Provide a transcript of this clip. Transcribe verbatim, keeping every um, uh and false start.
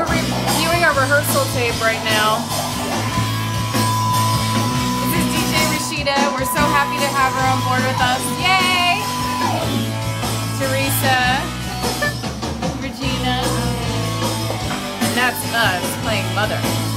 we're reviewing our rehearsal tape right now. This is D J Rashida. We're so happy to have her on board with us. Yay! Teresa. Regina. And that's us playing Mother.